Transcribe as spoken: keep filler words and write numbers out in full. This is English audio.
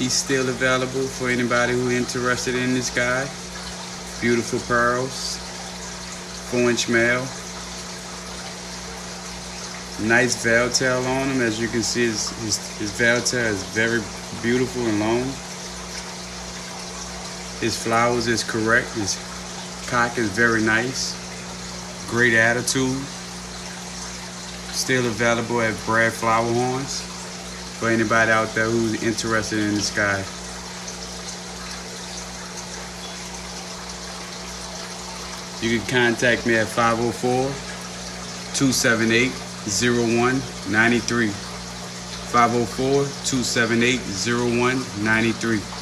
He's still available for anybody who's interested in this guy. Beautiful pearls, four inch male. Nice veil tail on him. As you can see, his, his, his veil tail is very beautiful and long. His flowers is correct. His cock is very nice. Great attitude. Still available at Bradflowerhorns for anybody out there who's interested in this guy. You can contact me at five oh four, two seven eight, zero one nine three. five oh four, two seven eight, zero one nine three.